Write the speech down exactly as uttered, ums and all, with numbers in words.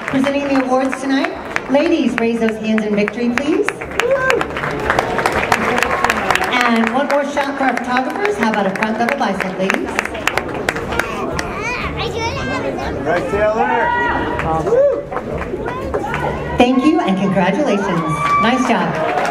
presenting the awards tonight. Ladies, raise those hands in victory, please. And one more shot for our photographers. How about a front double bicep, ladies? Right, Taylor. Thank you and congratulations. Nice job.